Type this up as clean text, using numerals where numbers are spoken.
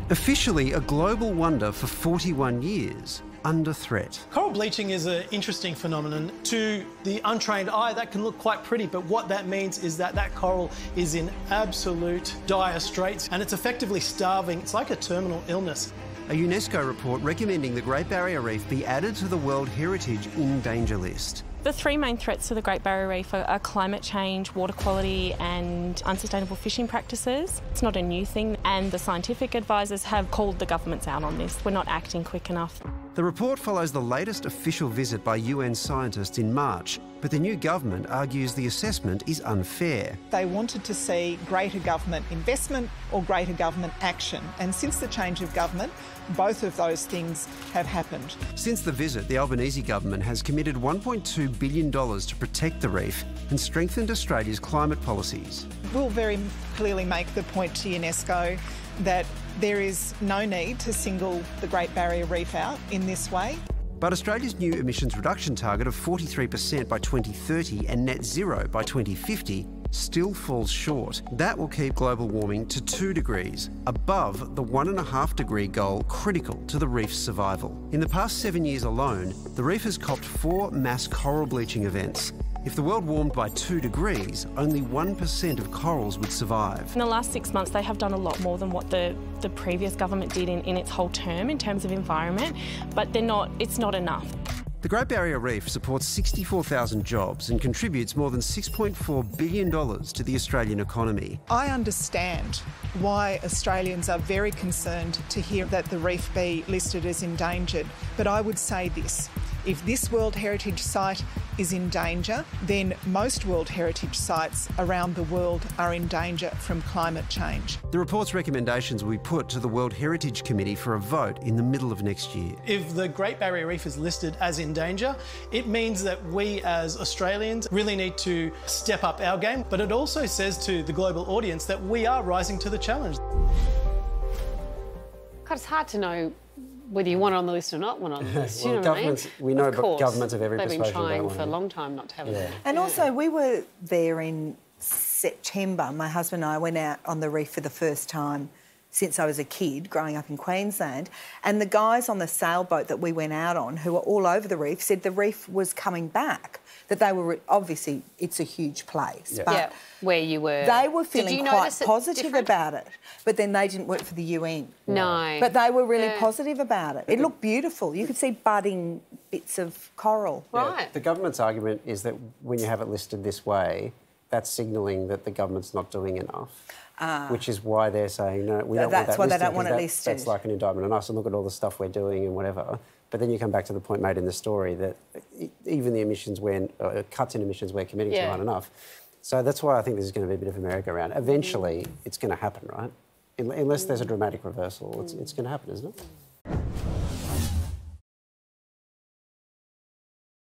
Officially a global wonder for 41 years, under threat. Coral bleaching is an interesting phenomenon. To the untrained eye, that can look quite pretty, but what that means is that that coral is in absolute dire straits and it's effectively starving. It's like a terminal illness. A UNESCO report recommending the Great Barrier Reef be added to the World Heritage in Danger list. The three main threats to the Great Barrier Reef are climate change, water quality and unsustainable fishing practices. It's not a new thing, and the scientific advisors have called the governments out on this. We're not acting quick enough. The report follows the latest official visit by UN scientists in March, but the new government argues the assessment is unfair. They wanted to see greater government investment or greater government action, and since the change of government, both of those things have happened. Since the visit, the Albanese government has committed $1.2 billion to protect the reef and strengthened Australia's climate policies. We'll very clearly make the point to UNESCO that there is no need to single the Great Barrier Reef out in this way. But Australia's new emissions reduction target of 43% by 2030 and net zero by 2050 still falls short. That will keep global warming to 2 degrees, above the 1.5 degree goal critical to the reef's survival. In the past 7 years alone, the reef has copped 4 mass coral bleaching events. If the world warmed by 2 degrees, only 1% of corals would survive. In the last 6 months, they have done a lot more than what the previous government did in its whole term in terms of environment, but it's not enough. The Great Barrier Reef supports 64,000 jobs and contributes more than $6.4 billion to the Australian economy. I understand why Australians are very concerned to hear that the reef be listed as endangered, but I would say this: if this World Heritage Site is in danger, then most World Heritage Sites around the world are in danger from climate change. The report's recommendations will be put to the World Heritage Committee for a vote in the middle of next year. If the Great Barrier Reef is listed as in danger, it means that we as Australians really need to step up our game, but it also says to the global audience that we are rising to the challenge. God, it's hard to know whether you want it on the list or not want it on the list. Well, you know what I mean? we know governments of every they've persuasion been trying don't for a want it. long time not to have it. And also, we were there in September. My husband and I went out on the reef for the first time since I was a kid, growing up in Queensland. And the guys on the sailboat that we went out on, who were all over the reef, said the reef was coming back, that they were... Obviously, it's a huge place. But where you were. They were feeling quite positive about it, but then they didn't work for the UN. No. But they were really positive about it. It looked beautiful. You could see budding bits of coral. Right. Yeah, the government's argument is that when you have it listed this way, that's signalling that the government's not doing enough. Which is why they're saying, no, we don't want that listed. That's why they don't want it listed. That's like an indictment on us, and look at all the stuff we're doing and whatever. But then you come back to the point made in the story that even the emissions cuts in emissions we're committing to aren't enough. So that's why I think this is going to be a bit of a merry-go-round. Eventually, it's going to happen, right? Unless there's a dramatic reversal, it's going to happen, isn't it?